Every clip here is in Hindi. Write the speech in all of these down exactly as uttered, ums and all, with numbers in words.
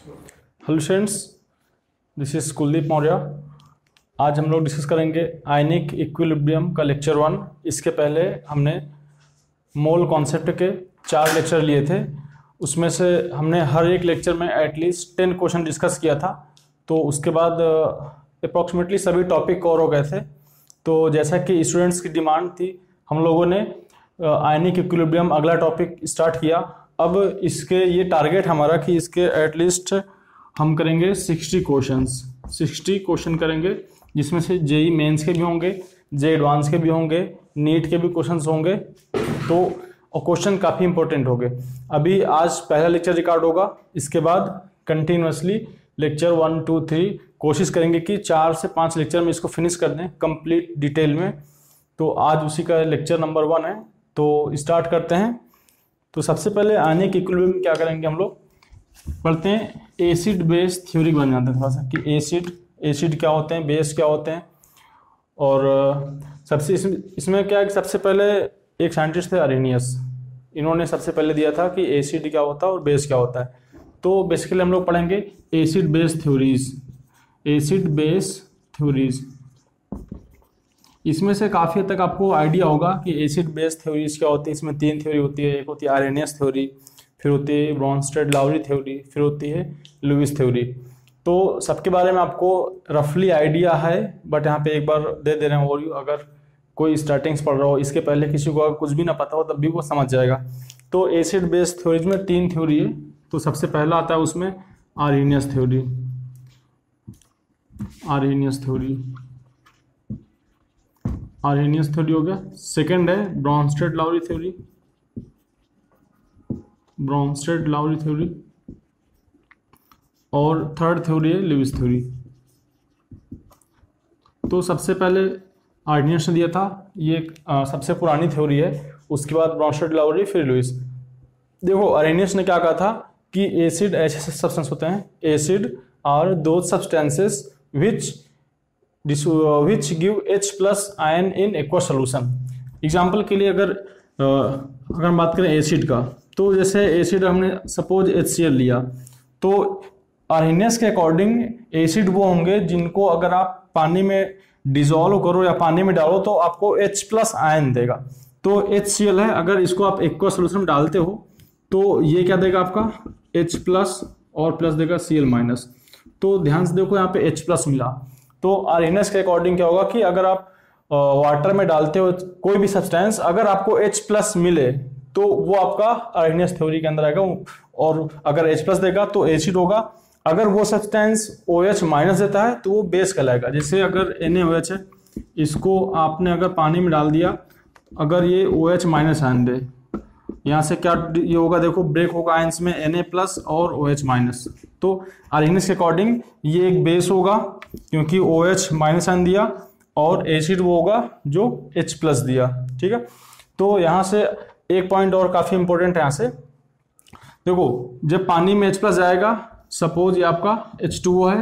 Hello students, this is Kuldeep Maurya. आज हम लोग डिस्कस करेंगे आयनिक इक्विलिब्रियम का लेक्चर वन। इसके पहले हमने मोल कॉन्सेप्ट के चार लेक्चर लिए थे, उसमें से हमने हर एक लेक्चर में एटलीस्ट टेन क्वेश्चन डिस्कस किया था। तो उसके बाद अप्रॉक्सीमेटली सभी टॉपिक कवर हो गए थे। तो जैसा कि स्टूडेंट्स की डिमांड थी, हम लोगों ने आयनिक इक्विलिब्रियम अगला टॉपिक स्टार्ट किया। अब इसके ये टारगेट हमारा कि इसके एटलीस्ट हम करेंगे सिक्सटी क्वेश्चंस सिक्सटी क्वेश्चन करेंगे, जिसमें से जेई मेंस के भी होंगे, जे एडवांस के भी होंगे, नीट के भी क्वेश्चंस होंगे। तो और क्वेश्चन काफ़ी इंपॉर्टेंट होंगे। अभी आज पहला लेक्चर रिकॉर्ड होगा, इसके बाद continuously lecture one two three कोशिश करेंगे कि चार से पाँच लेक्चर में इसको फिनिश कर दें कंप्लीट डिटेल में। तो आज उसी का लेक्चर नंबर वन है, तो स्टार्ट करते हैं। तो सबसे पहले आयनिक इक्विलिब्रियम क्या करेंगे, हम लोग पढ़ते हैं एसिड बेस थ्योरी बन जाते हैं थोड़ा सा कि एसिड एसिड क्या होते हैं, बेस क्या होते हैं। और सबसे इसमें इसमें क्या है कि सबसे पहले एक साइंटिस्ट थे अरेनियस, इन्होंने सबसे पहले दिया था कि एसिड क्या होता है और बेस क्या होता है। तो बेसिकली हम लोग पढ़ेंगे acid base theories acid base theories इसमें से काफ़ी हद तक आपको आइडिया होगा कि एसिड बेस थ्योरीज क्या होती है। इसमें तीन थ्योरी होती है, एक होती है आरेनियस थ्योरी, फिर होती है ब्रॉन्स्टेड लाउरी थ्योरी, फिर होती है लुईस थ्योरी। तो सबके बारे में आपको रफली आइडिया है, बट यहाँ पे एक बार दे दे रहे हैं ओवरव्यू। अगर कोई स्टार्टिंग्स पढ़ रहा हो, इसके पहले किसी को अगर कुछ भी ना पता हो, तब भी वो समझ जाएगा। तो एसिड बेस थ्योरीज में तीन थ्योरी है। तो सबसे पहला आता है उसमें Arrhenius theory Arrhenius theory Arrhenius theory हो गया। सेकंड है Bronsted Lowry theory Bronsted Lowry theory और थर्ड थ्योरी है लुईस थ्योरी। तो सबसे पहले आरेनियस ने दिया था, ये आ, सबसे पुरानी थ्योरी है। उसके बाद ब्रॉन्स्टेड लाउरी, फिर लुईस। देखो अरेनियस ने क्या कहा था कि एसिड ऐसे सब्सटेंस होते हैं, acid are those substances which which give H plus ion in aqua solution. Example के लिए अगर अगर हम बात करें एसिड का, तो जैसे एसिड हमने सपोज HCl लिया, तो आरेनियस के अकॉर्डिंग एसिड वो होंगे जिनको अगर आप पानी में डिजोल्व करो या पानी में डालो तो आपको H प्लस आयन देगा। तो HCl है, अगर इसको आप एक्वा सोल्यूशन में डालते हो तो ये क्या देगा आपका H प्लस और प्लस देगा Cl माइनस। तो ध्यान से देखो यहाँ पे H प्लस मिला। तो आरेनियस के अकॉर्डिंग क्या होगा कि अगर आप वाटर में डालते हो कोई भी सब्सटेंस, अगर आपको H प्लस मिले तो वो आपका आरेनियस थ्योरी के अंदर आएगा। और अगर H प्लस देगा तो एसिड होगा। अगर वो सब्सटेंस OH माइनस देता है तो वो बेस कहलाएगा। जैसे अगर NaOH है, इसको आपने अगर पानी में डाल दिया, अगर ये OH माइनस आयन दे, यहाँ से क्या ये होगा, देखो ब्रेक होगा आयंस में Na प्लस और OH माइनस। तो आरेनियस के अकॉर्डिंग ये एक बेस होगा क्योंकि OH माइनस आयन दिया, और एसिड वो होगा जो H प्लस दिया। ठीक है, तो यहाँ से एक पॉइंट और काफ़ी इंपॉर्टेंट है। यहाँ से देखो, जब पानी में H प्लस जाएगा, सपोज ये आपका H टू O है,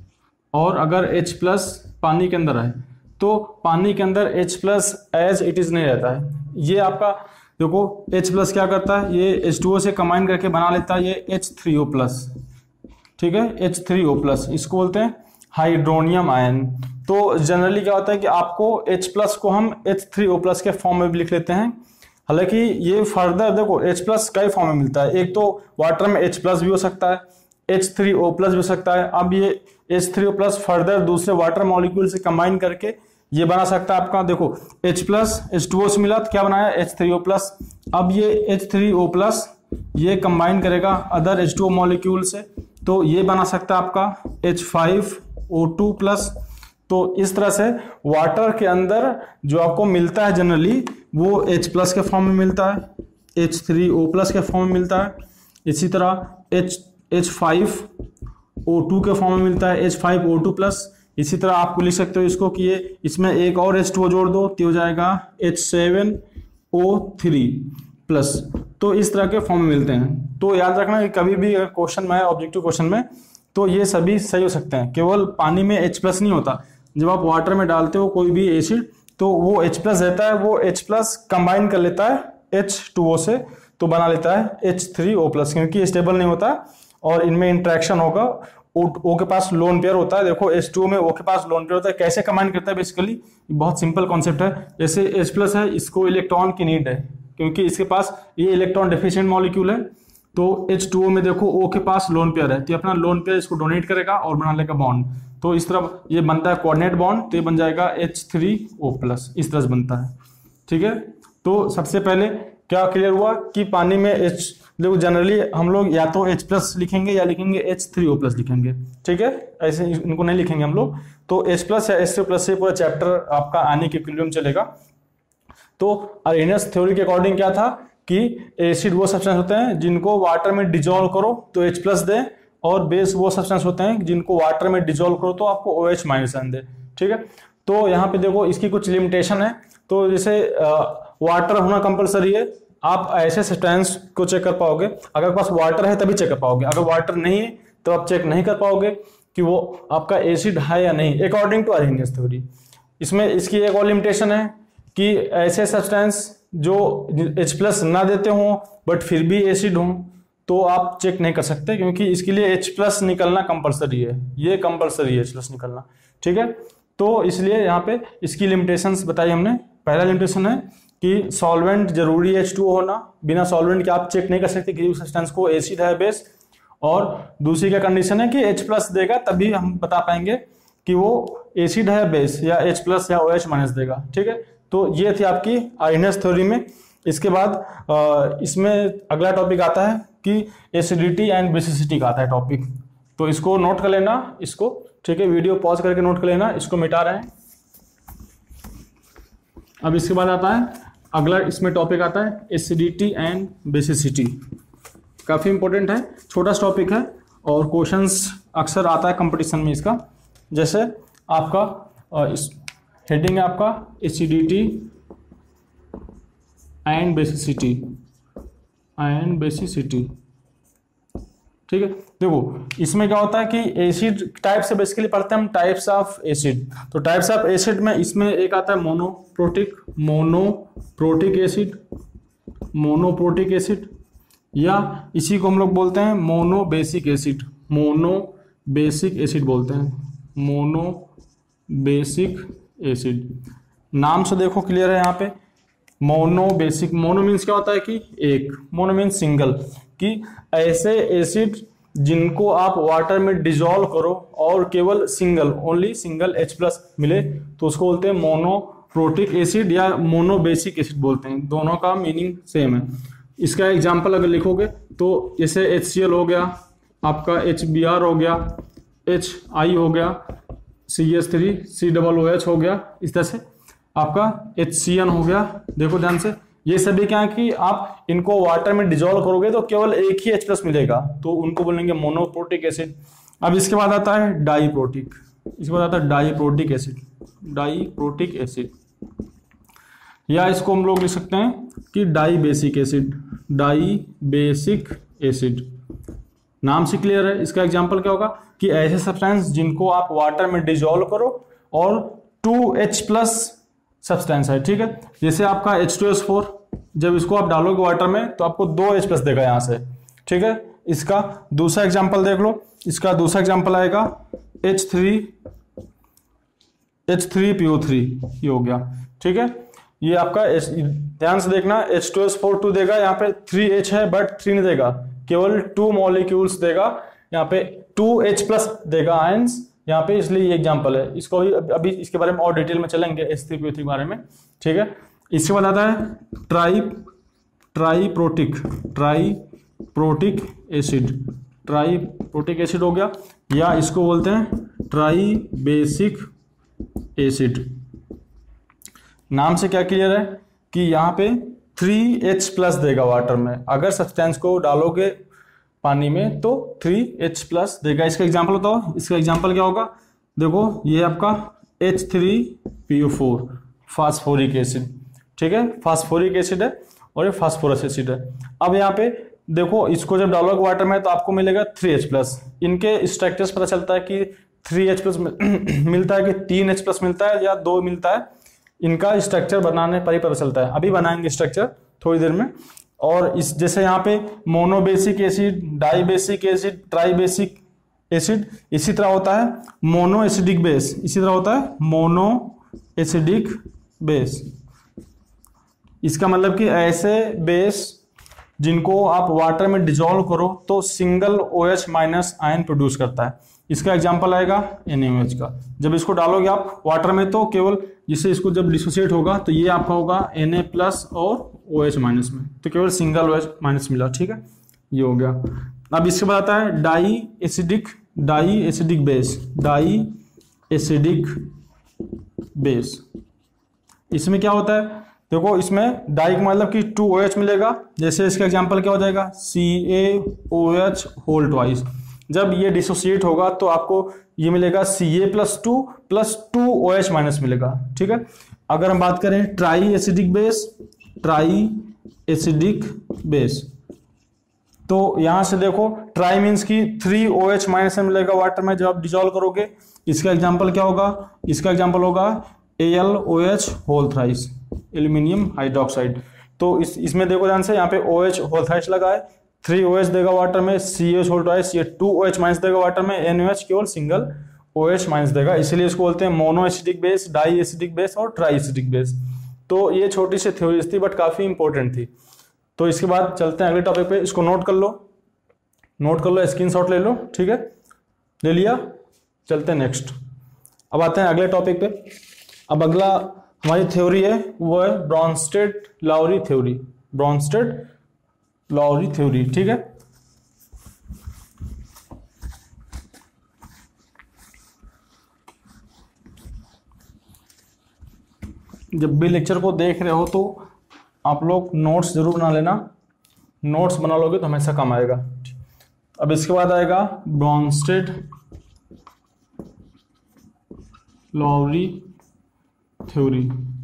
और अगर H प्लस पानी के अंदर है, तो पानी के अंदर H plus as it is नहीं रहता है। ये आपका देखो H प्लस क्या करता है, ये H टू O से कंबाइन करके बना लेता है ये H थ्री O प्लस। ठीक है, H थ्री O प्लस, इसको बोलते हैं हाइड्रोनियम आयन। तो जनरली क्या होता है कि आपको H प्लस को हम H थ्री O प्लस के फॉर्म में भी लिख लेते हैं। हालांकि ये फर्दर देखो H प्लस कई फॉर्म में मिलता है। एक तो वाटर में H प्लस भी हो सकता है, H थ्री O प्लस भी हो सकता है। अब ये H three O plus further दूसरे वाटर मॉलिक्यूल से कंबाइन करके ये बना सकता है आपका। देखो H plus H two O से मिला तो क्या बनाया H थ्री O प्लस। अब ये H थ्री O प्लस ये कंबाइन करेगा other H two O molecule से, तो ये बना सकता है आपका H five O two plus. तो इस तरह से वाटर के अंदर जो आपको मिलता है जनरली वो H प्लस के फॉर्म में मिलता है, H थ्री O प्लस के फॉर्म में मिलता है। इसी तरह H H five O two के फॉर्म में मिलता है, H five O two plus. इसी तरह आपको लिख सकते हो इसको कि ये इसमें एक और H टू O जोड़ दो तो हो जाएगा H seven O three plus. तो इस तरह के फॉर्म में मिलते हैं। तो याद रखना कि कभी भी अगर क्वेश्चन में ऑब्जेक्टिव क्वेश्चन में, तो ये सभी सही हो सकते हैं। केवल पानी में H प्लस नहीं होता, जब आप वाटर में डालते हो कोई भी एसिड तो वो H प्लस रहता है, वो H प्लस कंबाइन कर लेता है H टू O से, तो बना लेता है H थ्री O प्लस, क्योंकि स्टेबल नहीं होता और इनमें इंट्रैक्शन होगा, ओ, ओ के पास लोन पेयर होता है। देखो एच टू ओ में ओ के पास लोन पेयर होता है। कैसे कंबाइन करता है बेसिकली, बहुत सिंपल कॉन्सेप्ट है। जैसे H प्लस है, इसको इलेक्ट्रॉन की नीड है क्योंकि इसके पास ये इलेक्ट्रॉन डेफिशिएंट मॉलिक्यूल है। तो एच टू ओ में देखो O के पास लोन पेयर है, तो अपना लोन पेयर इसको डोनेट करेगा और बना लेगा बॉन्ड। तो इस तरह ये बनता है कोऑर्डिनेट बॉन्ड, तो ये बन जाएगा एच थ्री ओ प्लस, इस तरह से बनता है। ठीक है, तो सबसे पहले क्या क्लियर हुआ कि पानी में H, देखो जनरली हम लोग या तो H प्लस लिखेंगे या लिखेंगे एच थ्री ओ प्लस लिखेंगे। ठीक है, ऐसे इनको नहीं लिखेंगे हम लोग। तो H प्लस या एच थ्री प्लस से पूरा चैप्टर आपका आने के इक्विलिब्रियम चलेगा। तो अरेनियस थ्योरी के अकॉर्डिंग क्या था कि एसिड वो सब्सटेंस होते हैं जिनको वाटर में डिजोल्व करो तो H प्लस दे, और बेस वो सब्सटेंस होते हैं जिनको वाटर में डिजोल्व करो तो आपको OH माइनस आन दे। ठीक है, तो यहाँ पे देखो इसकी कुछ लिमिटेशन है। तो जैसे वाटर होना कंपलसरी है, आप ऐसे सब्सटेंस को चेक कर पाओगे अगर पास वाटर है तभी चेक कर पाओगे, अगर वाटर नहीं है तो आप चेक नहीं कर पाओगे कि वो आपका एसिड है या नहीं, अकॉर्डिंग टू अरेनियस थ्योरी। इसमें इसकी एक और लिमिटेशन है कि ऐसे सब्सटेंस जो H प्लस ना देते हों बट फिर भी एसिड हों तो आप चेक नहीं कर सकते, क्योंकि इसके लिए H प्लस निकलना कंपलसरी है, ये कंपलसरी है H प्लस निकलना। ठीक है, तो इसलिए यहाँ पे इसकी लिमिटेशंस बताई हमने। पहला लिमिटेशन है कि सॉल्वेंट जरूरी है H टू O होना, बिना सॉल्वेंट के आप चेक नहीं कर सकते कि सब्सटेंस को एसिड है बेस। और दूसरी क्या कंडीशन है कि H प्लस देगा तभी हम बता पाएंगे कि वो एसिड है बेस या H प्लस या OH माइनस देगा। ठीक है, तो ये थी आपकी अरेनियस थ्योरी में। इसके बाद इसमें अगला टॉपिक आता है कि एसिडिटी एंड बेसिसिटी का आता है टॉपिक, तो इसको नोट कर लेना इसको। ठीक है, वीडियो पॉज करके नोट कर लेना, इसको मिटा रहे हैं। अब इसके बाद आता है अगला, इसमें टॉपिक आता है एसिडिटी एंड बेसिसिटी। काफ़ी इंपॉर्टेंट है, छोटा सा टॉपिक है और क्वेश्चंस अक्सर आता है कंपटीशन में इसका। जैसे आपका इस हेडिंग है आपका acidity and basicity and basicity. ठीक है, देखो इसमें क्या होता है कि एसिड टाइप से बेसिकली पढ़ते हैं हम टाइप्स ऑफ एसिड। तो टाइप्स ऑफ एसिड में इसमें एक आता है monoprotic, monoprotic acid, monoprotic acid, या इसी को हम लोग बोलते हैं monobasic acid, monobasic acid बोलते हैं, मोनो बेसिक एसिड। नाम से देखो क्लियर है यहाँ पे, मोनो बेसिक। मोनो मीन्स क्या होता है कि एक, मोनो मीन्स सिंगल, कि ऐसे एसिड जिनको आप वाटर में डिजोल्व करो और केवल single, only single H plus मिले तो उसको बोलते हैं मोनोप्रोटिक एसिड या मोनो बेसिक एसिड बोलते हैं। दोनों का मीनिंग सेम है। इसका एग्जांपल अगर लिखोगे तो जैसे एच सी एल हो गया, आपका एच बी आर हो गया, एच आई हो गया, C H three, C double O H हो गया, इस तरह से आपका एच सी एन हो गया। देखो ध्यान से, ये सभी क्या है कि आप इनको वाटर में डिजोल्व करोगे तो केवल एक ही H प्लस मिलेगा, तो उनको बोलेंगे मोनोप्रोटिक एसिड। अब इसके बाद आता है डाईप्रोटिक, इसके बाद आता है डाईप्रोटिक एसिड, डाईप्रोटिक एसिड, या इसको हम लोग लिख सकते हैं कि dibasic acid, dibasic acid. नाम से क्लियर है। इसका एग्जांपल क्या होगा कि ऐसे सब्सटेंस जिनको आप वाटर में डिजोल्व करो और टू H प्लस सब्सटेंस है। ठीक है, जैसे आपका एच टू एस फोर, जब इसको आप डालोगे वाटर में तो आपको दो H प्लस देगा यहाँ से। ठीक है, इसका दूसरा एग्जांपल देख लो। इसका दूसरा एग्जांपल आएगा H three, H three P O three, ये हो गया। ठीक है, ये आपका ध्यान से देखना, H two S four two देगा, यहाँ पे थ्री H है बट थ्री नहीं देगा, केवल टू मॉलिक्यूल्स देगा, यहाँ पे टू H प्लस देगा आयंस यहाँ पे, इसलिए ये एग्जांपल है। इसको अभी अभी इसके बारे में और डिटेल में चलेंगे H three P O three के बारे में। ठीक है, इसके बाद आता है tri triprotic triprotic acid, triprotic acid हो गया, या इसको बोलते हैं ट्राई बेसिक एसिड। नाम से क्या क्लियर है कि यहाँ पे थ्री H प्लस देगा वाटर में, अगर सब्सटेंस को डालोगे पानी में तो थ्री H प्लस देगा। इसका एग्जांपल बताओ, इसका एग्जांपल क्या होगा, देखो ये आपका H three P O four, phosphoric acid. ठीक है, फास्फोरिक एसिड है और ये फास्फोरस एसिड है। अब यहाँ पे देखो, इसको जब डालोगे वाटर में तो आपको मिलेगा थ्री H प्लस। इनके स्ट्रक्चर्स पता चलता है कि थ्री H प्लस मिलता है कि तीन H प्लस मिलता है या दो मिलता है, इनका स्ट्रक्चर बनाने पर ही पता चलता है। अभी बनाएंगे स्ट्रक्चर थोड़ी देर में। और इस जैसे यहाँ पे monobasic acid, dibasic acid, tribasic acid, इसी तरह होता है मोनो एसिडिक बेस, इसी तरह होता है मोनो एसिडिक बेस। इसका मतलब कि ऐसे बेस जिनको आप वाटर में डिजोल्व करो तो single OH minus ion produce करता है। इसका एग्जांपल आएगा एन ए ओ एच का। जब इसको डालोगे आप वाटर में तो केवल जिससे इसको जब डिसोसिएट होगा तो ये आपका होगा Na प्लस और OH माइनस में, तो केवल सिंगल OH माइनस मिला। ठीक है, ये हो गया। अब इसके बाद आता है diacidic diacidic base diacidic base. इसमें क्या होता है, देखो इसमें डाई का मतलब कि टू OH मिलेगा। जैसे इसका एग्जांपल क्या हो जाएगा, C A O H whole twice. जब ये डिसोसिएट होगा तो आपको ये मिलेगा C A plus two plus two O H minus मिलेगा। ठीक है, अगर हम बात करें triacidic base triacidic base, तो यहां से देखो ट्राई मीन्स की थ्री ओ एच माइनस मिलेगा वाटर में जब आप डिजोल्व करोगे। इसका एग्जाम्पल क्या होगा, इसका एग्जाम्पल होगा A L O H whole thrice aluminium hydroxide. तो इस इसमें देखो ध्यान से, यहाँ पे OH होल थ्राइस लगा है, थ्री OH देगा वाटर में, सी एच होल ट्वाइस, ये टू OH माइनस देगा वाटर में, एन ओ एच केवल सिंगल OH माइनस देगा। इसलिए इसको बोलते हैं monoacidic base, diacidic base और ट्राई एसिडिक बेस। तो ये छोटी सी थ्योरीज थी बट काफी इंपॉर्टेंट थी। तो इसके बाद चलते हैं अगले टॉपिक पे, इसको नोट कर लो नोट कर लो स्क्रीनशॉट ले लो। ठीक है, ले लिया, चलते हैं नेक्स्ट। अब आते हैं अगले टॉपिक पे। अब अगला हमारी थ्योरी है वो है Bronsted Lowry theory Bronsted Lowry theory. ठीक है, जब भी लेक्चर को देख रहे हो तो आप लोग नोट्स जरूर बना लेना, नोट्स बना लोगे तो हमेशा काम आएगा। अब इसके बाद आएगा ब्रॉन्स्टेड लाउरी थ्योरी।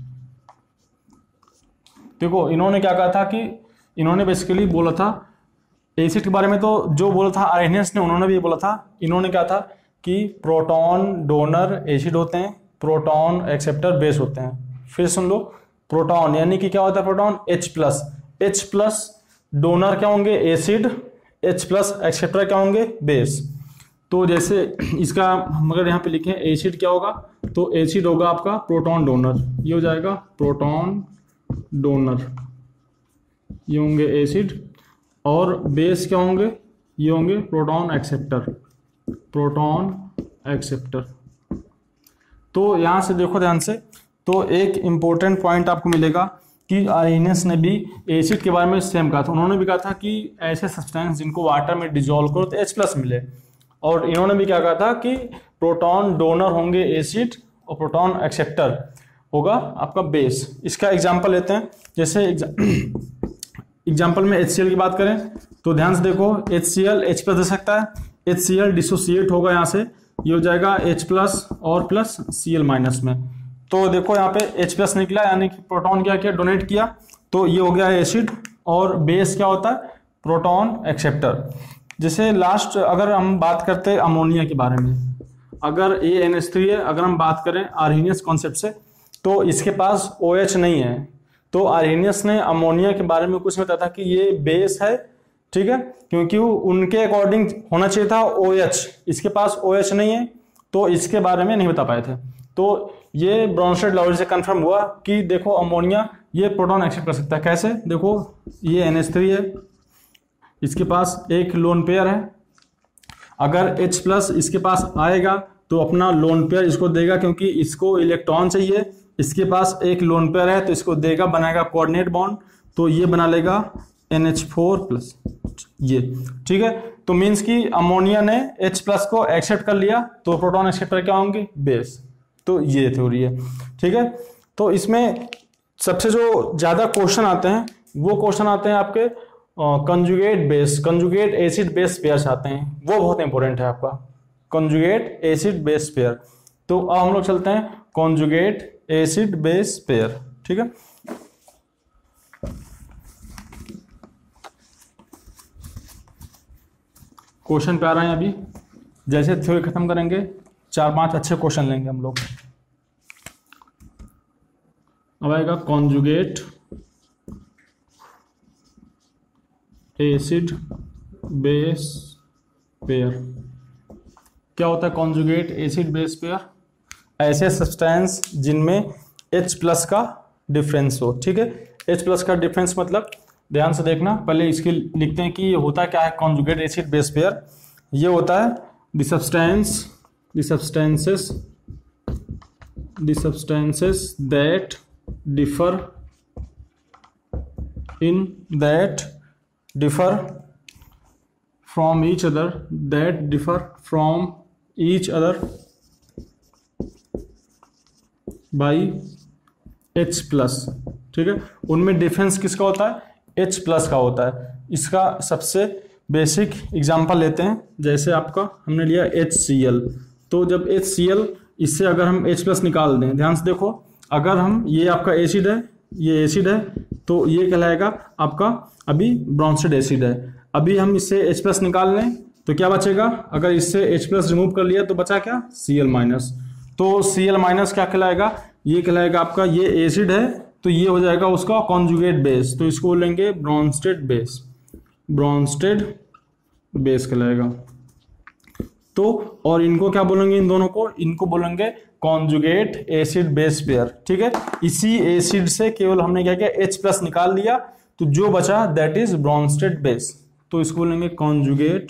देखो इन्होंने क्या कहा था कि इन्होंने बेसिकली बोला था एसिड के बारे में, तो जो बोला था आर्हेनियस ने, उन्होंने भी बोला था। इन्होंने क्या था कि प्रोटॉन डोनर एसिड होते हैं, प्रोटॉन एक्सेप्टर बेस होते हैं। फिर सुन लो, प्रोटॉन यानी कि क्या होता है proton H plus, H plus donor क्या होंगे एसिड, H प्लस एक्सेप्टर क्या होंगे बेस। तो जैसे इसका हम अगर यहाँ पे लिखें एसिड क्या होगा, तो एसिड होगा आपका प्रोटॉन डोनर, ये हो जाएगा प्रोटॉन डोनर, ये होंगे एसिड। और बेस क्या होंगे, ये होंगे प्रोटॉन एक्सेप्टर, प्रोटॉन एक्सेप्टर। तो यहाँ से देखो ध्यान से, तो एक इम्पोर्टेंट पॉइंट आपको मिलेगा कि आर्हेनियस ने भी एसिड के बारे में सेम कहा था। उन्होंने भी कहा था कि ऐसे सब्सटेंस जिनको वाटर में डिजोल्व करो तो H प्लस मिले। और इन्होंने भी क्या कहा था कि प्रोटॉन डोनर होंगे एसिड और प्रोटॉन एक्सेप्टर होगा आपका बेस। इसका एग्जांपल लेते हैं, जैसे एग्जांपल में एच सी एल की बात करें तो ध्यान से देखो, H C L H plus दे सकता है, एच सी एल डिसोसिएट होगा यहाँ से, ये हो जाएगा H प्लस और प्लस सी एल माइनस में। तो देखो यहाँ पे H प्लस निकला, यानी कि प्रोटॉन क्या किया, डोनेट किया, तो ये हो गया एसिड। और बेस क्या होता है, प्रोटॉन एक्सेप्टर। जैसे लास्ट अगर हम बात करते हैं अमोनिया के बारे में, अगर ए एन एच थ्री है, अगर हम बात करें आर्हेनियस कॉन्सेप्ट से, तो इसके पास OH नहीं है। तो आर्हेनियस ने अमोनिया के बारे में कुछ बताया था कि ये बेस है, ठीक है, क्योंकि उनके अकॉर्डिंग होना चाहिए था OH, इसके पास OH नहीं है तो इसके बारे में नहीं बता पाए थे। तो ये ब्रॉन्स्टेड लाउरी से कंफर्म हुआ कि देखो अमोनिया ये प्रोटॉन एक्सेप्ट कर सकता है। कैसे, देखो ये एन एच थ्री है, इसके पास एक लोन पेयर है, अगर H प्लस इसके पास आएगा तो अपना लोन पेयर इसको देगा, क्योंकि इसको इलेक्ट्रॉन चाहिए, इसके पास एक लोन पेयर है तो इसको देगा, बनाएगा कोऑर्डिनेट बॉन्ड, तो ये बना लेगा एन एच फोर प्लस, ये ठीक है। तो मीन्स कि अमोनिया ने H प्लस को एक्सेप्ट कर लिया, तो प्रोटॉन एक्सेप्टर क्या होंगे, बेस। तो ये थ्योरी है, ठीक है। तो इसमें सबसे जो ज्यादा क्वेश्चन आते हैं वो क्वेश्चन आते हैं आपके conjugate base, conjugate acid base pairs आते हैं, वो बहुत इंपॉर्टेंट है आपका कंजुगेट एसिड बेस पेयर। तो अब हम लोग चलते हैं कंजुगेट एसिड बेस पेयर, ठीक है। क्वेश्चन पे आ रहे हैं अभी, जैसे थ्योरी खत्म करेंगे चार पांच अच्छे क्वेश्चन लेंगे हम लोग। अब आएगा कॉन्जुगेट एसिड बेस पेयर। क्या होता है कॉन्जुगेट एसिड बेस पेयर? ऐसे सब्सटेंस जिनमें H प्लस का डिफरेंस हो। ठीक है, H प्लस का डिफरेंस मतलब ध्यान से देखना, पहले इसके लिखते हैं कि ये होता क्या है कॉन्जुगेट एसिड बेस पेयर। ये होता है the substance the substances the substances that differ in that differ from each other that differ from each other by H plus. ठीक है, उनमें डिफरेंस किसका होता है? H प्लस का होता है। इसका सबसे बेसिक एग्जांपल लेते हैं, जैसे आपका हमने लिया HCl। तो जब HCl इससे अगर हम H प्लस निकाल दें, ध्यान से देखो, अगर हम ये आपका एसिड है, ये एसिड है, तो ये कहलाएगा आपका अभी ब्रॉन्स्टेड एसिड है। अभी हम इससे H प्लस निकाल लें तो क्या बचेगा? अगर इससे H प्लस रिमूव कर लिया तो बचा क्या? Cl minus. तो Cl माइनस क्या कहलाएगा? ये कहलाएगा आपका, ये एसिड है तो ये हो जाएगा उसका कॉन्जुगेट बेस, तो इसको बोलेंगे ब्रॉन्स्टेड बेस। ब्रॉन्स्टेड बेस कहलाएगा। तो और इनको क्या बोलेंगे? इन दोनों को इनको बोलेंगे कॉन्जुगेट एसिड बेस पेयर। ठीक है, इसी एसिड से केवल हमने क्या किया? H प्लस निकाल लिया, तो जो बचा दैट इज ब्रॉन्स्टेड बेस, तो इसको बोलेंगे conjugate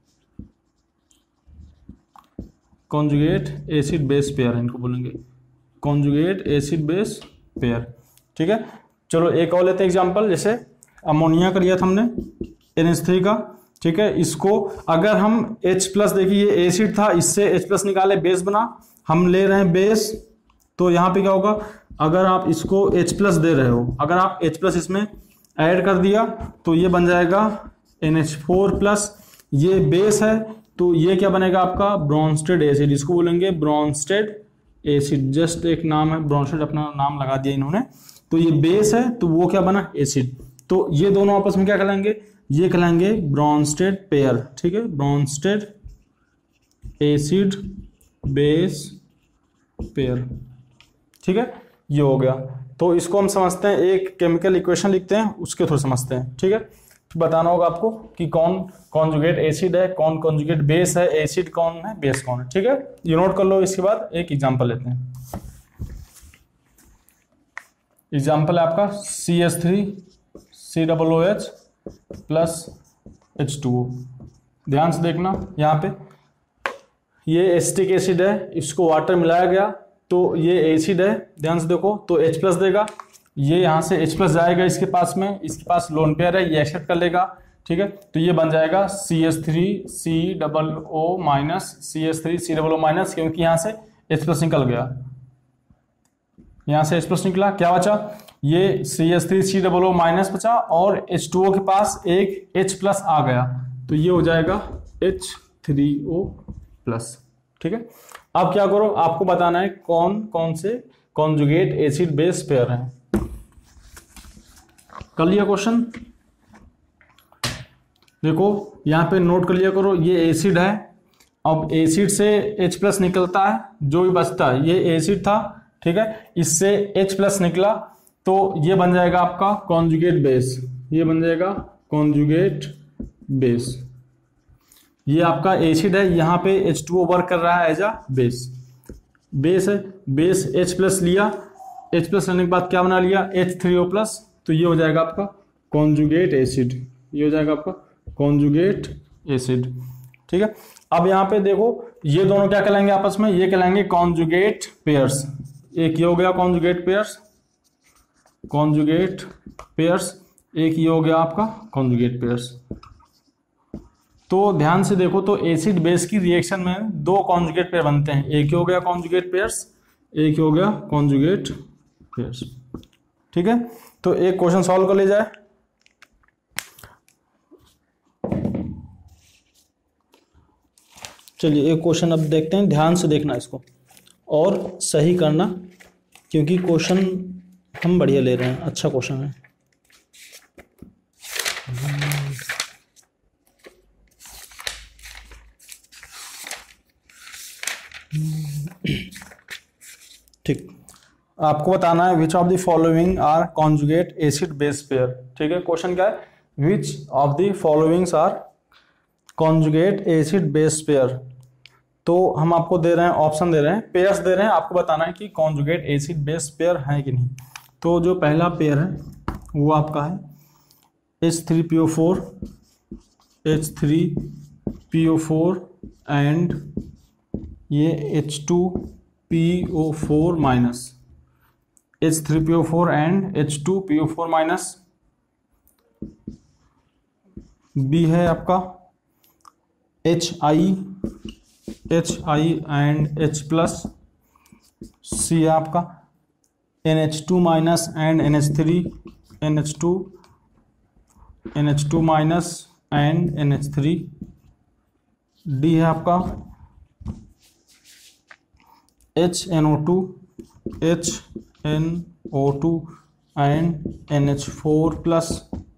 conjugate acid base pair. इनको बोलेंगे कॉन्जुगेट एसिड बेस पेयर। ठीक है, चलो एक और लेते हैं एग्जांपल, जैसे अमोनिया का लिया था हमने एन एच थ्री का। ठीक है, इसको अगर हम H प्लस, देखिए ये एसिड था, इससे H प्लस निकाले, बेस बना, हम ले रहे हैं बेस, तो यहाँ पे क्या होगा? अगर आप इसको H प्लस दे रहे हो, अगर आप H प्लस इसमें ऐड कर दिया तो ये बन जाएगा एन एच फोर प्लस। ये बेस है तो ये क्या बनेगा आपका? Bronsted acid. इसको बोलेंगे ब्रॉन्स्टेड एसिड। जस्ट एक नाम है ब्रॉन्स्टेड, अपना नाम लगा दिया इन्होंने। तो ये बेस है तो वो क्या बना? एसिड। तो ये दोनों आपस में क्या कहलाएंगे? ये कहलाएंगे ब्रॉन्स्टेड पेयर। ठीक है, ब्रॉन्स्टेड एसिड बेस पेयर। ठीक है, ये हो गया। तो इसको हम समझते हैं, एक केमिकल इक्वेशन लिखते हैं, उसके थ्रू समझते हैं। ठीक है, तो बताना होगा आपको कि कौन कॉन्जुगेट एसिड है, कौन कॉन्जुगेट बेस है, एसिड कौन है, बेस कौन है। ठीक है, ये नोट कर लो। इसके बाद एक एग्जांपल लेते हैं। एग्जांपल है आपका C H three C double O H plus H two O. ध्यान से देखना, यहाँ पे ये एसिटिक एसिड है, इसको वाटर मिलाया गया तो ये एसिड है। ध्यान से देखो, तो H प्लस देगा, ये यहाँ से H प्लस जाएगा इसके पास में, इसके पास लोन पेयर है, ये एक्सेप्ट कर लेगा। ठीक है, तो ये बन जाएगा C H three C double O minus C H three C double O minus, क्योंकि यहाँ से H प्लस निकल गया, यहाँ से H प्लस निकला, क्या बचा? ये C H three C double O minus बचा और एच टू ओ के पास एक H प्लस आ गया, तो ये हो जाएगा एच थ्री ओ प्लस। ठीक है, अब क्या करो, आपको बताना है कौन कौन से कॉन्जुगेट एसिड बेस पेयर हैं। कर लिया क्वेश्चन? देखो यहाँ पे नोट कर लिया करो, ये एसिड है, अब एसिड से H प्लस निकलता है, जो भी बचता है, ये एसिड था, ठीक है, इससे H प्लस निकला तो ये बन जाएगा आपका कॉन्जुगेट बेस, ये बन जाएगा कॉन्जुगेट बेस। ये आपका एसिड है, यहाँ पे एच टू ओ वर्क कर रहा है एज अ बेस, बेस है, बेस H प्लस लिया, H प्लस लेने के बाद क्या बना लिया? एच थ्री ओ प्लस, तो ये हो जाएगा आपका कॉन्जुगेट एसिड, ये हो जाएगा आपका कॉन्जुगेट एसिड। ठीक है, अब यहाँ पे देखो ये दोनों क्या कहलाएंगे आपस में? ये कहलाएंगे कॉन्जुगेट पेयर्स। एक ये हो गया कॉन्जुगेट पेयर्स, कॉन्जुगेट पेयर्स, एक ये हो गया आपका कॉन्जुगेट पेयर्स। तो ध्यान से देखो, तो एसिड बेस की रिएक्शन में दो कॉन्जुगेट पेयर बनते हैं, एक हो गया कॉन्जुगेट पेयर्स, एक हो गया कॉन्जुगेट पेयर्स। ठीक है, तो एक क्वेश्चन सॉल्व कर ले जाए। चलिए एक क्वेश्चन अब देखते हैं, ध्यान से देखना इसको और सही करना, क्योंकि क्वेश्चन हम बढ़िया ले रहे हैं, अच्छा क्वेश्चन है। ठीक, आपको बताना है which of the following are conjugate acid base pair. ठीक है, क्वेश्चन क्या है? Which of the followings are conjugate acid base pair. तो हम आपको दे रहे हैं ऑप्शन दे रहे हैं, पेयर्स दे रहे हैं, आपको बताना है कि कॉन्जुगेट एसिड बेस पेयर है कि नहीं। तो जो पहला पेयर है वो आपका है H three P O four H three P O four and ये H two P O four minus, H three P O four and H two P O four minus. B है आपका H I H I and H plus. C है आपका N H two minus and N H three, N H two N H two minus and N H three. D है आपका H N O two H N O two and N H four plus.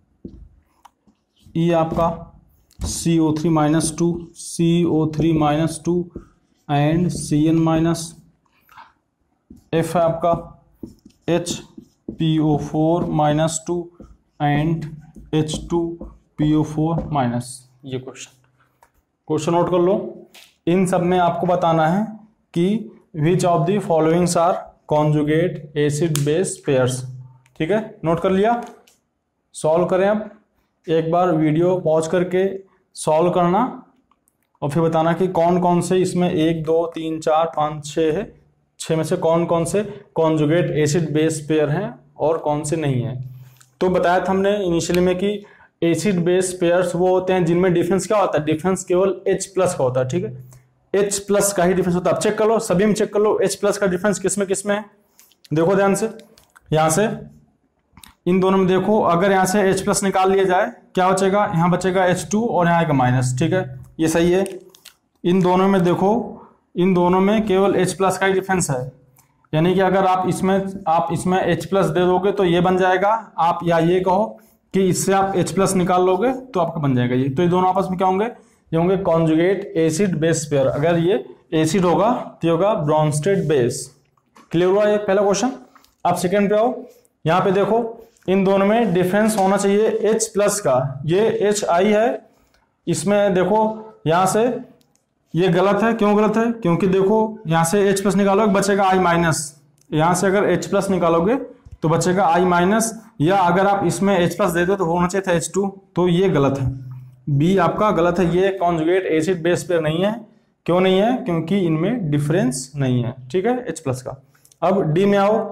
E आपका C O three minus two, C O three minus two and C N minus. F है आपका H P O four minus two and H two P O four minus. ये क्वेश्चन क्वेश्चन नोट कर लो। इन सब में आपको बताना है कि which of the followings are conjugate acid base pairs. ठीक है, नोट कर लिया। सॉल्व करें अब। एक बार वीडियो पॉज करके सॉल्व करना और फिर बताना कि कौन कौन से इसमें एक दो तीन चार पाँच छः है, छः में से कौन कौन से कॉन्जुगेट एसिड बेस पेयर हैं और कौन से नहीं हैं। तो बताया था हमने इनिशियली में कि एसिड बेस पेयर्स वो होते हैं जिनमें डिफरेंस क्या होता है, डिफरेंस केवल H प्लस का होता है। ठीक है, H प्लस का ही डिफरेंस होता है। अब चेक कर लो, सभी में चेक कर लो H प्लस का डिफरेंस किस में किस में है। देखो ध्यान से, यहाँ से इन दोनों में देखो, अगर यहाँ से H प्लस निकाल लिया जाए क्या बचेगा, यहाँ बचेगा एच टू और यहाँ आएगा माइनस। ठीक है, ये सही है। इन दोनों में देखो, इन दोनों में केवल H प्लस का ही डिफरेंस है, यानी कि अगर आप इसमें आप इसमें H प्लस दे दोगे तो ये बन जाएगा। आप या ये कहो कि इससे आप H प्लस निकाल लोगे तो आपका बन जाएगा ये। तो ये दोनों आपस में क्या होंगे, ये होंगे कॉन्जुगेट एसिड बेस पेयर। अगर ये एसिड होगा तो होगा ब्रॉन्स्टेड बेस। क्लियर हुआ ये पहला क्वेश्चन। आप सेकेंड पे आओ। यहाँ पे देखो, इन दोनों में डिफरेंस होना चाहिए H प्लस का। ये एच आई है, इसमें देखो यहाँ से ये गलत है। क्यों गलत है, क्योंकि देखो यहाँ से H प्लस निकालोगे बचेगा I माइनस, यहाँ से अगर H प्लस निकालोगे तो बचेगा I माइनस, या अगर आप इसमें H प्लस देते तो होना चाहिए था एच टू। तो ये गलत है, बी आपका गलत है। ये कॉन्जुगेट एसिड बेस पेयर नहीं है। क्यों नहीं है, क्योंकि इनमें डिफरेंस नहीं है। ठीक है, H प्लस का। अब डी में आओ।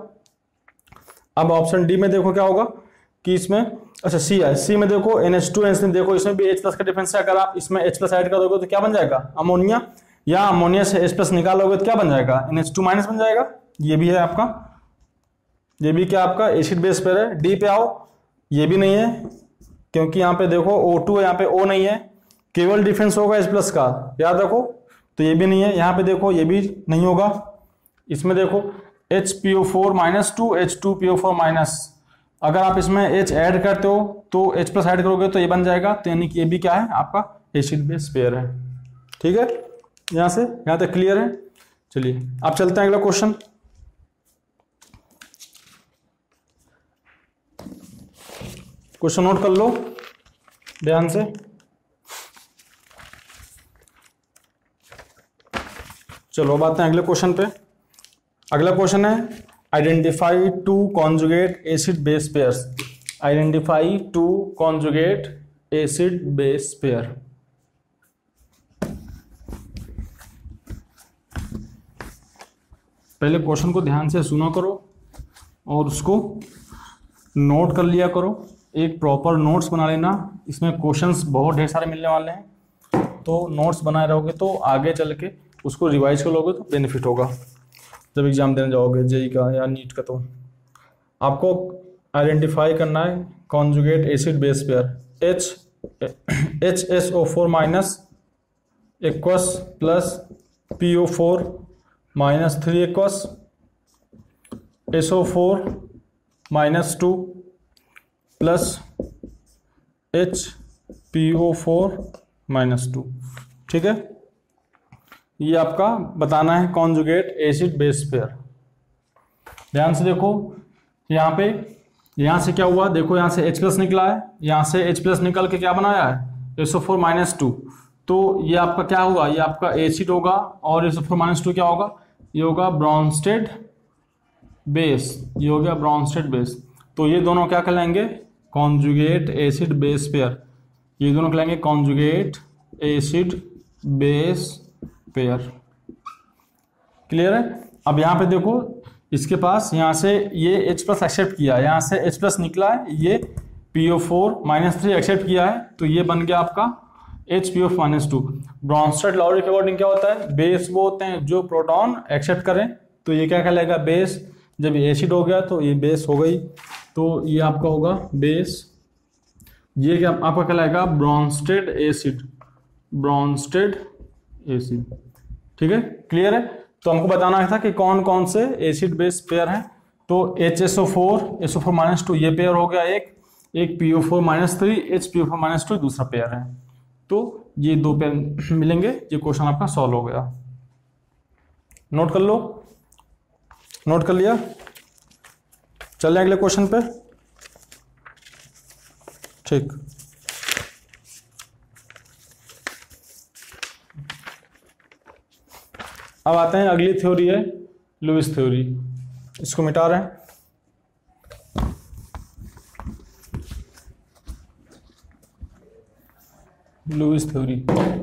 अब ऑप्शन डी में देखो क्या होगा कि इसमें, अच्छा सी है, सी में देखो N H two N H three, देखो इसमें भी H प्लस का डिफरेंस है। अगर आप इसमें H प्लस ऐड कर दोगे तो क्या बन जाएगा, अमोनिया, या अमोनिया से H प्लस निकालोगे तो क्या बन जाएगा, एन एच टू माइनस बन जाएगा। ये भी है आपका, ये भी क्या आपका एसिड बेस पेयर है। डी पे आओ, ये भी नहीं है, क्योंकि यहाँ पे देखो O टू है, यहाँ पे O नहीं है, केवल डिफरेंस होगा H प्लस का, याद रखो। तो ये भी नहीं है। यहाँ पे देखो, ये भी नहीं होगा। इसमें देखो H P O four minus two H two P O four minus, अगर आप इसमें H ऐड करते हो तो H प्लस ऐड करोगे तो ये बन जाएगा। तो यानी कि ये भी क्या है, आपका एसिड बेस पेयर है। ठीक है, यहाँ से यहाँ तक क्लियर है। चलिए अब चलते हैं अगला क्वेश्चन। क्वेश्चन नोट कर लो ध्यान से। चलो अब आते हैं अगले क्वेश्चन पे। अगला क्वेश्चन है identify two conjugate acid base pairs. Identify two conjugate acid base pair. पहले क्वेश्चन को ध्यान से सुना करो और उसको नोट कर लिया करो। एक प्रॉपर नोट्स बना लेना, इसमें क्वेश्चंस बहुत ढेर सारे मिलने वाले हैं, तो नोट्स बनाए रहोगे तो आगे चल के उसको रिवाइज कर लोगे तो बेनिफिट होगा जब एग्जाम देने जाओगे, जेई का या नीट का। तो आपको आइडेंटिफाई करना है conjugate acid base pair. H H S O four minus aqueous plus P O four minus three aqueous S O four minus two plus H P O four minus two. ठीक है, ये आपका बताना है कॉन्जुगेट एसिड बेस पेयर। ध्यान से देखो, यहाँ पे यहाँ से क्या हुआ, देखो यहाँ से H प्लस निकला है, यहाँ से H प्लस निकल के क्या बनाया है, S O four minus two. तो ये आपका क्या होगा, ये आपका एसिड होगा, और S O four minus two क्या होगा, ये होगा ब्रॉन्स्टेड बेस, ये हो गया ब्रॉन्स्टेड बेस। तो ये दोनों क्या कहलाएंगे, कॉन्जुगेट एसिड बेस पेयर, ये दोनों कहलाएंगे conjugate acid base pair. Clear है। अब यहाँ पे देखो इसके पास यहाँ से ये H प्लस एक्सेप्ट किया है, यहाँ से H प्लस निकला है, ये P O four minus three accept किया है, तो ये बन गया आपका H P O four minus two. Bronsted Lowry के अकॉर्डिंग क्या होता है, बेस वो होते हैं जो प्रोटॉन एक्सेप्ट करें, तो ये क्या कहलाएगा, बेस। जब ये एसिड हो गया तो ये बेस हो गई, तो ये आपका होगा बेस। ये क्या आपका कहलाएगा, ब्रॉन्स्टेड एसिड, ब्रॉन्स्टेड एसिड। ठीक है, क्लियर है। तो हमको बताना था कि कौन कौन से एसिड बेस पेयर हैं। तो H S O four, S O four minus two ये पेयर हो गया एक, एक P O four minus three, H P O four minus two दूसरा पेयर है। तो ये दो पेयर मिलेंगे, ये क्वेश्चन आपका सॉल्व हो गया। नोट कर लो, नोट कर लिया। चल रहे अगले क्वेश्चन पे। ठीक, अब आते हैं अगली थ्योरी है लुईस थ्योरी, इसको मिटा रहे हैं। लुईस थ्योरी,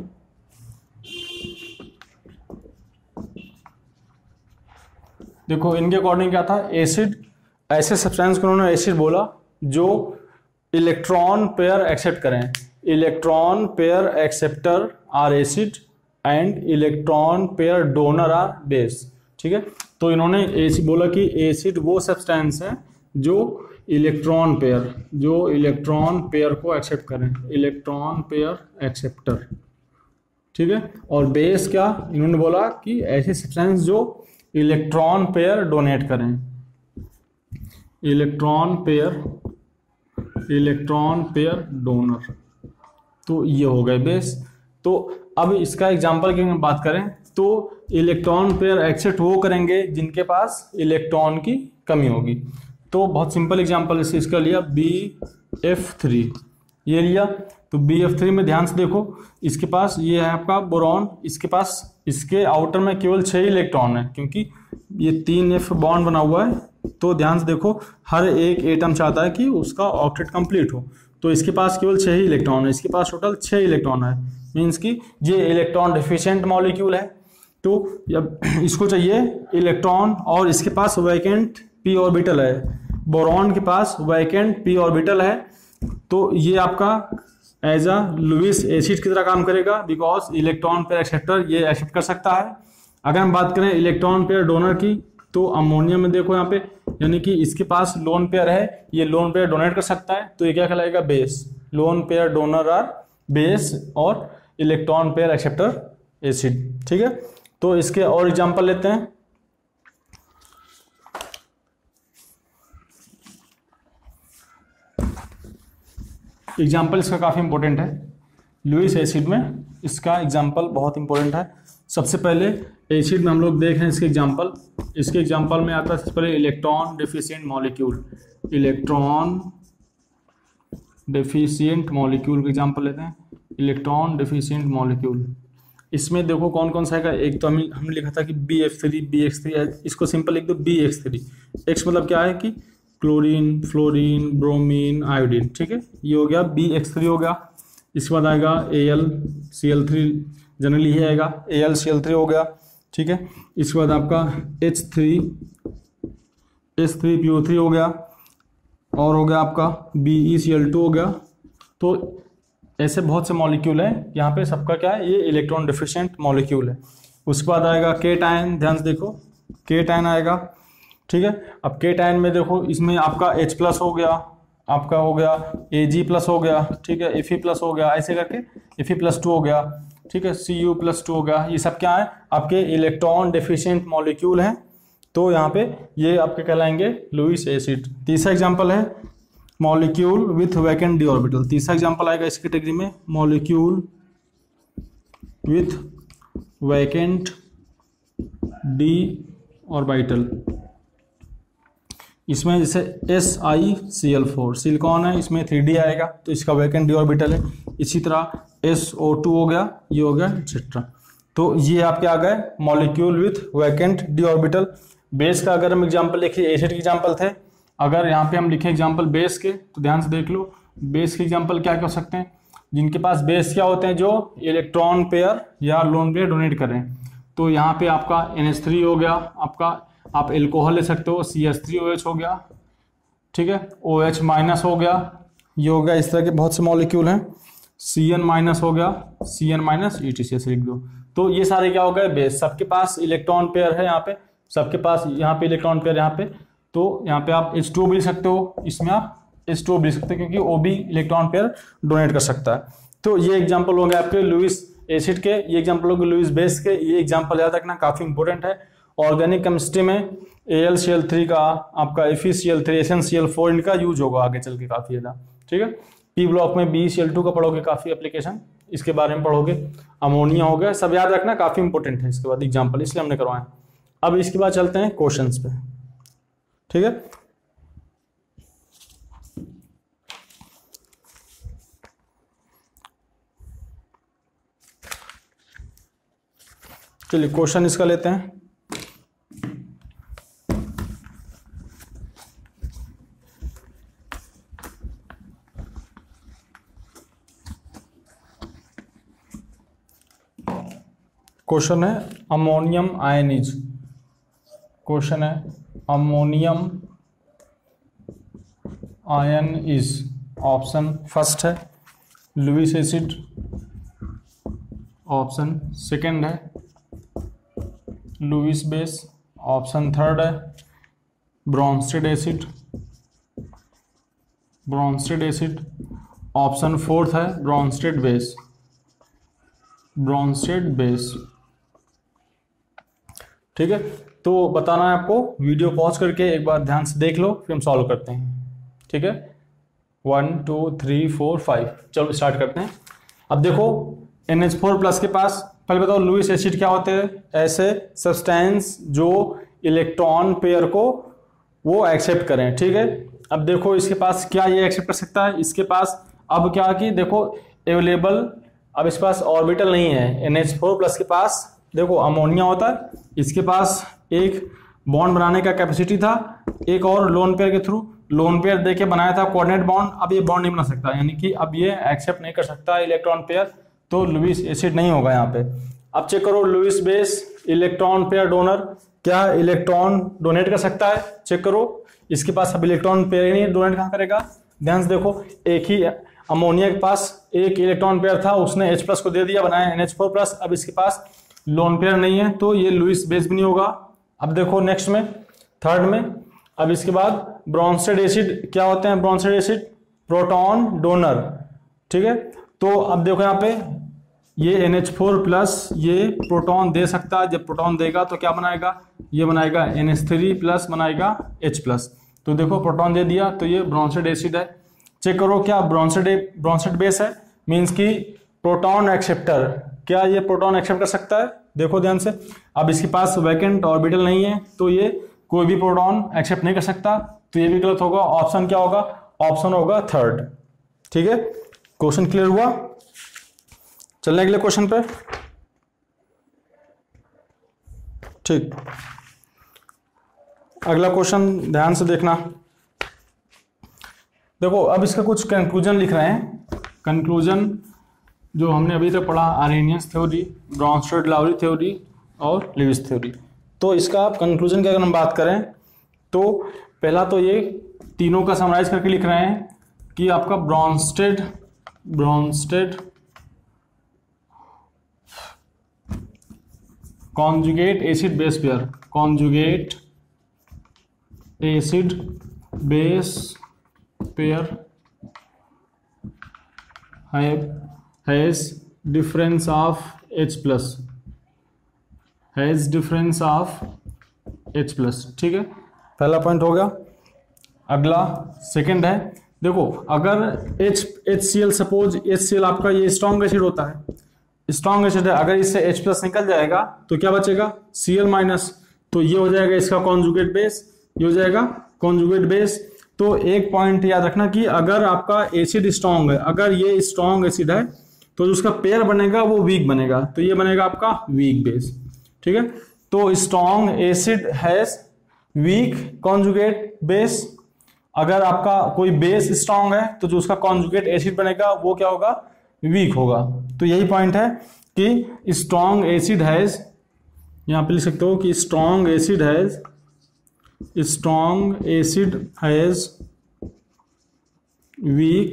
देखो इनके अकॉर्डिंग क्या था, एसिड ऐसे सब्सटेंस को उन्होंने एसिड बोला जो इलेक्ट्रॉन पेयर एक्सेप्ट करें। Electron pair acceptor are acid and electron pair donor are base. ठीक है, तो इन्होंने एसिड बोला कि एसिड वो सब्सटेंस है जो इलेक्ट्रॉन पेयर, जो इलेक्ट्रॉन पेयर को एक्सेप्ट करें, इलेक्ट्रॉन पेयर एक्सेप्टर। ठीक है, और बेस क्या, इन्होंने बोला कि ऐसे सब्सटेंस जो इलेक्ट्रॉन पेयर डोनेट करें, electron pair, electron pair donor. तो ये हो गए बेस। तो अब इसका एग्जांपल की बात करें तो इलेक्ट्रॉन पेयर एक्सेप्ट वो करेंगे जिनके पास इलेक्ट्रॉन की कमी होगी। तो बहुत सिंपल एग्जांपल इसे इसका लिया बी एफ थ्री, ये लिया। तो बी एफ थ्री में ध्यान से देखो, इसके पास ये है आपका बोरॉन, इसके पास इसके आउटर में केवल छह इलेक्ट्रॉन है, क्योंकि ये तीन एफ बॉन्ड बना हुआ है। तो ध्यान से देखो, हर एक एटम चाहता है कि उसका ऑक्टेट कंप्लीट हो। तो इसके पास केवल छह ही इलेक्ट्रॉन है, इसके पास टोटल छह इलेक्ट्रॉन है, मीन्स कि ये इलेक्ट्रॉन डिफिशिएंट मॉलिक्यूल है। तो अब इसको चाहिए इलेक्ट्रॉन, और इसके पास वैकेंट पी ऑर्बिटल है, बोरॉन के पास वैकेंट पी ऑर्बिटल है। तो ये आपका एज अ लुईस एसिड की तरह काम करेगा, बिकॉज इलेक्ट्रॉन पेयर एक्सेप्टर ये एक्सेप्ट कर सकता है। अगर हम बात करें इलेक्ट्रॉन पेयर डोनर की, तो अमोनियम में देखो यहाँ पे, यानी कि इसके पास लोन पेयर है, ये लोन पेयर डोनेट कर सकता है, तो ये क्या कहलाएगा, base. Lone pair donor are base और इलेक्ट्रॉन पेयर एक्सेप्टर एसिड। ठीक है, तो इसके और एग्जांपल लेते हैं। एग्जांपल इसका काफी इंपॉर्टेंट है, लुईस एसिड में इसका एग्जांपल बहुत इंपॉर्टेंट है। सबसे पहले एसिड में हम लोग देख रहे हैं इसके एग्जांपल। इसके एग्जांपल में आता है सबसे पहले electron deficient molecule, electron deficient molecule का एग्जांपल लेते हैं। इलेक्ट्रॉन डेफिशिएंट मॉलिक्यूल, इसमें देखो कौन कौन सा है। एक तो हम हमने लिखा था कि B F three, B X three, इसको सिंपल लिख दो बी एक्स थ्री। एक्स मतलब क्या है कि क्लोरीन, फ्लोरीन, ब्रोमीन, आयोडीन। ठीक है, ये हो गया बी एक्स थ्री हो गया। इसके बाद आएगा A L C L three, generally ये आएगा A L C L three हो गया। ठीक है, इसके बाद आपका H three H three P O three हो गया, और हो गया आपका B E C L two हो गया। तो ऐसे बहुत से मॉलिक्यूल हैं, यहाँ पे सबका क्या है, ये इलेक्ट्रॉन डिफिशिएंट मॉलिक्यूल है। उसके बाद आएगा केटायन, ध्यान से देखो केटायन आएगा। ठीक है, अब केटायन में देखो, इसमें आपका H प्लस हो गया, आपका हो गया Ag प्लस हो गया, ठीक है, Fe प्लस हो गया, ऐसे करके Fe प्लस टू हो गया, ठीक है, Cu प्लस टू हो गया। ये सब क्या है, आपके इलेक्ट्रॉन डिफिशिएंट मॉलिक्यूल हैं। तो यहाँ पे ये आपके कहलाएंगे लुईस एसिड। तीसरा एग्जाम्पल है molecule with vacant D orbital. तीसरा एग्जाम्पल आएगा इस कैटेगरी में, molecule with vacant D orbital. इसमें जैसे S I C L four silicon है, इसमें थ्री डी आएगा तो इसका वैकेंट डी ऑर्बिटल है। इसी तरह एस ओ टू हो गया, ये हो गया एक्सेट्रा। तो ये आपके आ गए molecule with vacant D orbital. Base का अगर हम एग्जांपल लिखिए, एसिड के एग्जांपल थे, अगर यहाँ पे हम लिखें एग्जांपल बेस के तो ध्यान से देख लो, बेस के एग्जांपल क्या क्या हो सकते हैं, जिनके पास बेस क्या होते हैं, जो इलेक्ट्रॉन पेयर या लोन पेयर डोनेट कर रहे हैं। तो यहाँ पे आपका एन एच थ्री हो गया, आपका आप एल्कोहल ले सकते हो, C H three O H हो गया, ठीक है, ओ एच माइनस हो गया, ये हो गया, इस तरह के बहुत से मॉलिक्यूल हैं, सी एन माइनस हो गया, C N minus E T C लिख दो। तो ये सारे क्या हो गए बेस, सबके पास इलेक्ट्रॉन पेयर है, यहाँ पे सबके पास यहाँ पे इलेक्ट्रॉन पेयर यहाँ पे, तो यहाँ पे आप एच टू भी लिख सकते हो, इसमें आप एच टू भी लिख सकते हो क्योंकि वो भी इलेक्ट्रॉन पेयर डोनेट कर सकता है। तो ये एग्जाम्पल हो गए आपके लुईस एसिड के, ये एग्जाम्पल हो गए लुईस बेस के, ये एग्जाम्पल याद रखना काफी इंपॉर्टेंट है। ऑर्गेनिक केमिस्ट्री में A L C L three का, आपका F E C L three, S N C L four, इनका यूज होगा आगे चल के काफी ज्यादा, ठीक है। पी ब्लॉक में बी सी एल टू का पढ़ोगे, काफी एप्लीकेशन इसके बारे में पढ़ोगे, अमोनिया हो गया, सब याद रखना काफी इंपॉर्टेंट है। इसके बाद एग्जाम्पल इसलिए हमने करवाए। अब इसके बाद चलते हैं क्वेश्चंस पे, ठीक है। चलिए क्वेश्चन इसका लेते हैं। क्वेश्चन है अमोनियम आयन इज, क्वेश्चन है ammonium ion is, option first है लुईस एसिड, ऑप्शन सेकंड है लुईस बेस, ऑप्शन थर्ड है Bronsted acid, Bronsted acid, option fourth है ब्रोंस्टेड बेस, ब्रोंस्टेड बेस, ठीक है। तो बताना है आपको, वीडियो पॉज करके एक बार ध्यान से देख लो, फिर हम सॉल्व करते हैं, ठीक है। One two three four five, चलो स्टार्ट करते हैं। अब देखो एन एच फोर प्लस के पास, पहले बताओ लुईस एसिड क्या होते हैं, ऐसे सब्सटेंस जो इलेक्ट्रॉन पेयर को वो एक्सेप्ट करें, ठीक है। अब देखो इसके पास क्या ये एक्सेप्ट कर सकता है, इसके पास अब क्या कि देखो अवेलेबल, अब इसके पास ऑर्बिटल नहीं है। एन एच फोर प्लस के पास देखो अमोनिया होता है, इसके पास एक बॉन्ड बनाने का कैपेसिटी था, एक और लोन पेयर के थ्रू लोन पेयर देके बनाया था कोऑर्डिनेट बॉन्ड, अब ये बॉन्ड नहीं बना सकता, यानी कि अब ये एक्सेप्ट नहीं कर सकता इलेक्ट्रॉन पेयर, तो लुईस एसिड नहीं होगा यहाँ पे। अब चेक करो Lewis base, electron pair donor, क्या इलेक्ट्रॉन डोनेट कर सकता है, चेक करो, इसके पास अब इलेक्ट्रॉन पेयर ही नहीं, डोनेट कहाँ करेगा। ध्यान से देखो, एक ही अमोनिया के पास एक इलेक्ट्रॉन पेयर था, उसने H प्लस को दे दिया, बनाया एन एच फोर प्लस, अब इसके पास लोन पेयर नहीं है, तो ये लुईस बेस भी नहीं होगा। अब देखो नेक्स्ट में, थर्ड में, अब इसके बाद ब्रोंस्टेड एसिड क्या होते हैं, ब्रोंस्टेड एसिड प्रोटॉन डोनर, ठीक है। तो अब देखो यहाँ पे ये एन एच फोर प्लस ये प्रोटॉन दे सकता है, जब प्रोटॉन देगा तो क्या बनाएगा, ये बनाएगा एन एच थ्री प्लस बनाएगा H प्लस, तो देखो प्रोटॉन दे दिया, तो ये ब्रोंस्टेड एसिड है। चेक करो क्या ब्रोंस्टेड ब्रोंस्टेड बेस है, मींस की प्रोटॉन एक्सेप्टर, क्या ये प्रोटॉन एक्सेप्ट कर सकता है, देखो ध्यान से। अब इसके पास वैकेंट ऑर्बिटल नहीं है, तो ये कोई भी प्रोटॉन एक्सेप्ट नहीं कर सकता, तो ये भी गलत होगा। ऑप्शन क्या होगा, ऑप्शन होगा थर्ड, ठीक है। क्वेश्चन क्लियर हुआ, चलने अगले क्वेश्चन पे, ठीक। अगला क्वेश्चन ध्यान से देखना, देखो अब इसका कुछ कंक्लूजन लिख रहे हैं। कंक्लूजन जो हमने अभी तक पढ़ा, Arrhenius theory, Bronsted Lowry theory और लुईस थ्योरी, तो इसका आप कंक्लूजन की अगर हम बात करें तो पहला तो ये तीनों का समराइज करके लिख रहे हैं कि आपका Bronsted Bronsted conjugate acid base pair, conjugate acid base pair has difference of H plus, has difference of H plus, ठीक है, पहला पॉइंट हो गया। अगला सेकंड है, देखो अगर H HCl सपोज HCl आपका ये स्ट्रॉन्ग एसिड होता है, स्ट्रॉन्ग एसिड है, अगर इससे H प्लस निकल जाएगा तो क्या बचेगा Cl माइनस, तो ये हो जाएगा इसका कॉन्जुगेट बेस, ये हो जाएगा कॉन्जुगेट बेस। तो एक पॉइंट याद रखना कि अगर आपका एसिड स्ट्रॉन्ग है, अगर ये स्ट्रॉन्ग एसिड है तो जो उसका पेयर बनेगा वो वीक बनेगा, तो ये बनेगा आपका वीक बेस। ठीक है, तो strong acid has weak conjugate base. अगर आपका कोई बेस स्ट्रॉन्ग है तो जो उसका कॉन्जुगेट एसिड बनेगा वो क्या होगा, वीक होगा। तो यही पॉइंट है कि स्ट्रॉन्ग एसिड हैज, यहां पे लिख सकते हो कि strong acid has strong acid has weak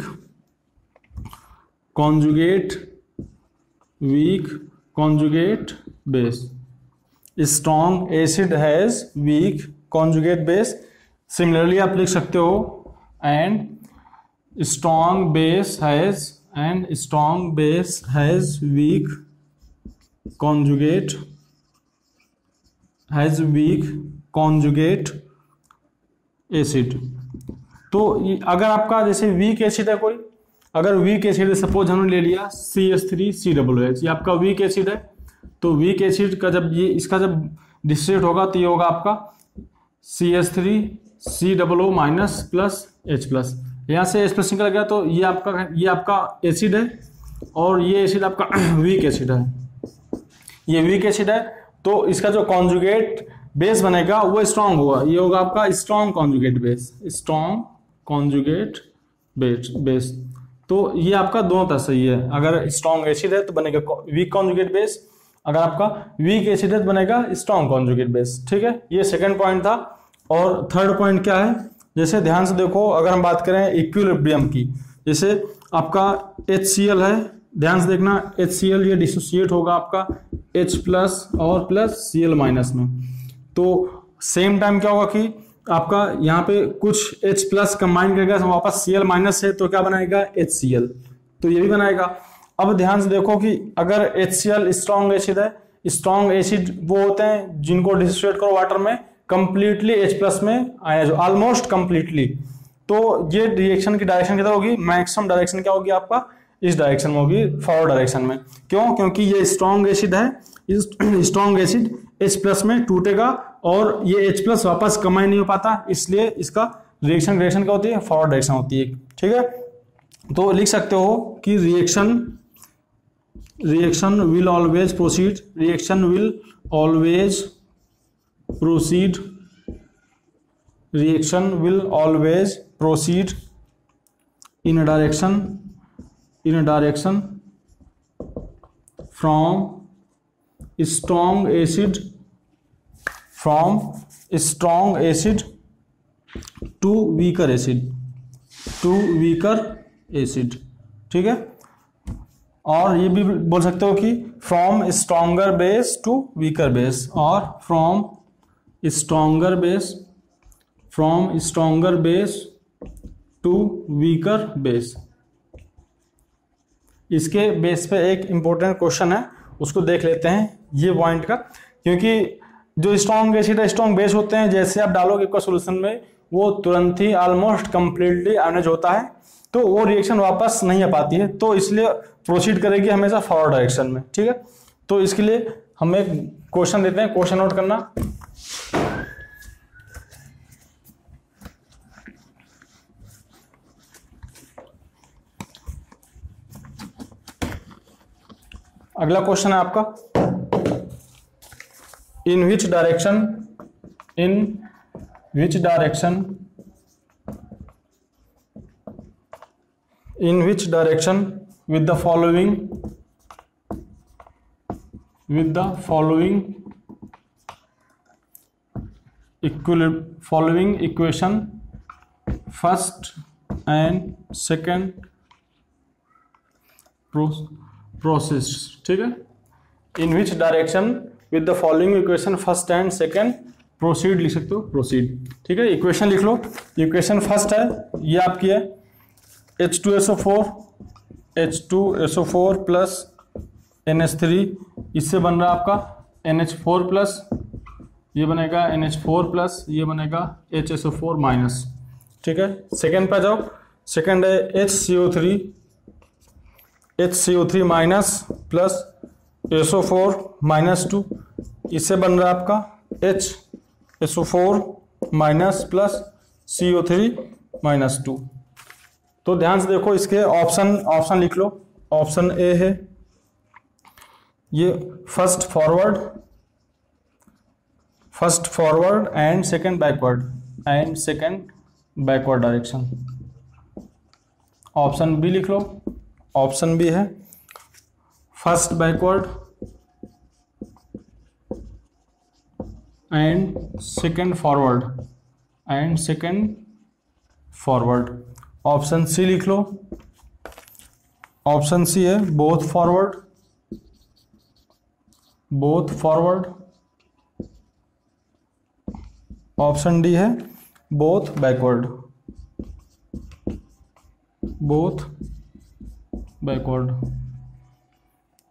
conjugate weak conjugate base. Strong acid has weak conjugate base. Similarly आप लिख सकते हो and strong base has and strong base has weak conjugate has weak conjugate acid. तो अगर आपका जैसे वीक एसिड है कोई, अगर वीक एसिड है, सपोज हमने ले लिया C H three C W H, ये आपका वीक एसिड है। तो वीक एसिड का जब ये इसका जब डिस्ट्रीब्यूट होगा तो ये होगा आपका C H three C W minus plus H plus. यहाँ से एच प्लस निकल गया तो ये आपका ये आपका एसिड है और ये एसिड आपका वीक एसिड है, ये वीक एसिड है। तो इसका जो कॉन्जुगेट बेस बनेगा वो स्ट्रॉन्ग होगा, ये होगा आपका strong conjugate base, strong conjugate base base. तो ये आपका दोनों तरह सही है, अगर स्ट्रॉन्ग एसिड है तो बनेगा वीक कॉन्जुगेट बेस, अगर आपका वीक एसिड है तो बनेगा स्ट्रॉन्ग कॉन्जुगेट बेस। ठीक है, ये सेकंड पॉइंट था। और थर्ड पॉइंट क्या है, जैसे ध्यान से देखो, अगर हम बात करें इक्विलिब्रियम की, जैसे आपका एच सी एल है, ध्यान से देखना एच सी एल ये डिसोसिएट होगा आपका H प्लस और प्लस सी एल माइनस में। तो सेम टाइम क्या होगा कि आपका यहाँ पे कुछ H प्लस कंबाइन करेगा वापस Cl माइनस से, तो क्या बनाएगा एच सी एल, तो ये भी बनाएगा। अब ध्यान से देखो कि अगर H C L strong acid है, स्ट्रॉन्ग एसिड वो होते हैं जिनको डिसोसिएट करो वाटर में कंप्लीटली H प्लस में आया, जो ऑलमोस्ट कंप्लीटली। तो ये रिएक्शन की डायरेक्शन किधर होगी, मैक्सिमम डायरेक्शन क्या होगी आपका, इस डायरेक्शन में होगी, फॉरवर्ड डायरेक्शन में। क्यों, क्योंकि ये स्ट्रॉन्ग एसिड है, इस स्ट्रॉन्ग एसिड H प्लस में टूटेगा और ये H प्लस वापस कंबाइन नहीं हो पाता, इसलिए इसका रिएक्शन डायरेक्शन क्या होती है, फॉरवर्ड डायरेक्शन होती है। ठीक है, तो लिख सकते हो कि reaction reaction will always proceed reaction will always proceed reaction will always proceed in a direction in a direction from strong acid from strong acid to weaker acid to weaker acid। ठीक है, और ये भी बोल सकते हो कि from stronger base to weaker base और from stronger base from stronger base to weaker base। इसके बेस पे एक इंपॉर्टेंट क्वेश्चन है, उसको देख लेते हैं ये पॉइंट का, क्योंकि जो स्ट्रॉन्ग एसिड है स्ट्रॉन्ग बेस होते हैं, जैसे आप डालोगे इसको सॉल्यूशन में वो तुरंत ही ऑलमोस्ट कंप्लीटली आयोनाइज होता है, तो वो रिएक्शन वापस नहीं आ पाती है, तो इसलिए प्रोसीड करेगी हमेशा फॉरवर्ड डायरेक्शन में। ठीक है, तो इसके लिए हम एक क्वेश्चन देते हैं, क्वेश्चन नोट करना। अगला क्वेश्चन है आपका, in which direction in which direction in which direction with the following with the following equilibrium following equation first and second process. ठीक है, in which direction with the following equation first and second proceed लिख सकते हो, प्रोसीड। ठीक है, इक्वेशन लिख लो। इक्वेशन फर्स्ट है ये आपकी है H two S O four H two S O four plus N H three, इससे बन रहा आपका एन एच फोर प्लस, ये बनेगा एन एच फोर प्लस, ये बनेगा H S O four minus. ठीक है, सेकेंड पे जाओ, सेकेंड है H C O three H C O three minus plus S O four minus two, इससे बन रहा है आपका H S O four minus plus C O three minus two. तो ध्यान से देखो, इसके ऑप्शन ऑप्शन लिख लो। ऑप्शन ए है ये first forward, first forward and second backward and second backward direction. Option B लिख लो। ऑप्शन बी है first backward and second forward and second forward. Option C लिख लो। ऑप्शन सी है both forward, both forward. Option D है बोथ बैकवर्ड, बोथ बैकवर्ड।